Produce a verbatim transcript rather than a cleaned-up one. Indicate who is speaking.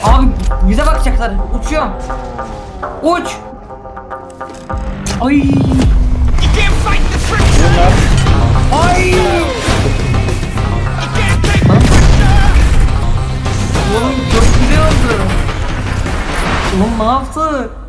Speaker 1: Abi bize bakacaklar. Uçuyorum. Uç. Ay. Ay. Oğlum çok güzel oldu. Oğlum ne yaptı?